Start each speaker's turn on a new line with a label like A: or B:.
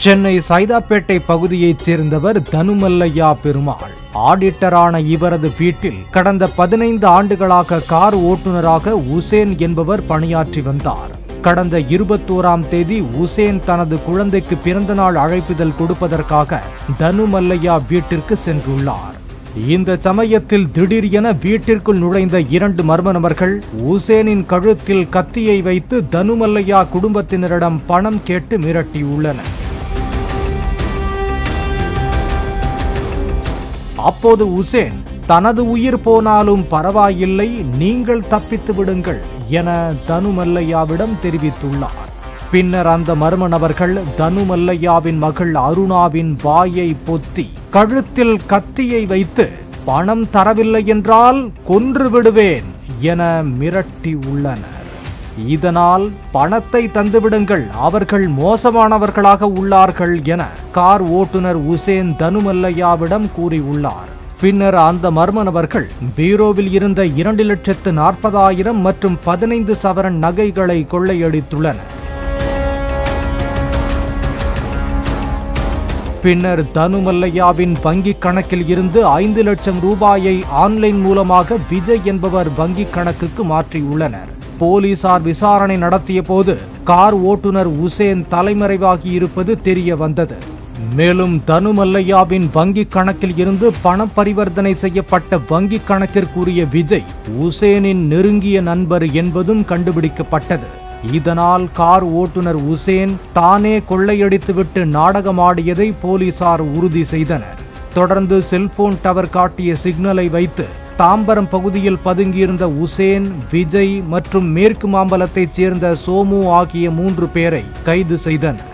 A: சென்னை சைதாப்பேட்டை பகுதியைச் சேர்ந்தவர் தனுமல்லையா பெருமாள். ஆடிட்டரான இவரது வீட்டில் கடந்த 15 ஆண்டுகளாக கார் ஓட்டுநராக உசேன் என்பவர் பணியாற்றி வந்தார். கடந்த 21ஆம் தேதி உசேன் தனது குழந்தைக்கு பிறந்தநாள் அழைப்பிதழ் கொடுப்பதற்காக தனுமல்லையா வீட்டிற்கு சென்றுள்ளார். இந்த சமயத்தில் திடீர் என வீட்டிற்குள் நுழைந்த 2 மர்ம நபர்கள் உசேனின் கழுத்தில் கத்தியை வைத்து தனுமல்லையா குடும்பத்தினரிடம் பணம் கேட்டு மிரட்டியுள்ளனர். அப்போது உசேன் தனது உயிர் போனாலும் பரவாயில்லை, நீங்கள் தப்பித்து விடுங்கள் என தனுமல்லையாவிடம் தெரிவித்துள்ளார். பின்னர் அந்த மர்ம நபர்கள் தனுமல்லையாவின் மகள் அருணாவின் வாயை பொத்தி கழுத்தில் கத்தியை வைத்து பணம் தரவில்லை என்றால் கொன்று விடுவேன் என மிரட்டி உள்ளனர். இதனால் பணத்தை தந்துவிடுங்கள், அவர்கள் மோசமானவர்களாக உள்ளார்கள் என கார் ஓட்டுநர் உசேன் தனுமல்லையாவிடம் கூறியுள்ளார். பின்னர் அந்த மர்ம நபர்கள் பீரோவில் இருந்த 2,40,000 மற்றும் 15 சவரன் நகைகளை கொள்ளையடித்துள்ளனர். பின்னர் தனுமல்லையாவின் வங்கிக் கணக்கில் இருந்து 5 லட்சம் ரூபாயை ஆன்லைன் மூலமாக விஜய் என்பவர் வங்கிக் கணக்குக்கு மாற்றியுள்ளனர். போலீசார் விசாரணை நடத்திய போது கார் ஓட்டுநர் உசேன் தலைமறைவாகி இருப்பது தெரிய வந்தது. மேலும் தனுமல்லையாவின் வங்கிக் கணக்கில் இருந்து பண பரிவர்த்தனை செய்யப்பட்ட வங்கிக் கணக்கிற்குரிய விஜய் உசேனின் நெருங்கிய நண்பர் என்பதும் கண்டுபிடிக்கப்பட்டது. இதனால் கார் ஓட்டுநர் உசேன் தானே கொள்ளையடித்துவிட்டு நாடகமாடியதை போலீசார் உறுதி செய்தனர். தொடர்ந்து செல்போன் டவர் காட்டிய சிக்னலை வைத்து தாம்பரம் பகுதியில் பதுங்கியிருந்த உசேன், விஜய் மற்றும் மேற்கு மாம்பலத்தைச் சேர்ந்த சோமு ஆகிய 3 பேரை கைது செய்தனர்.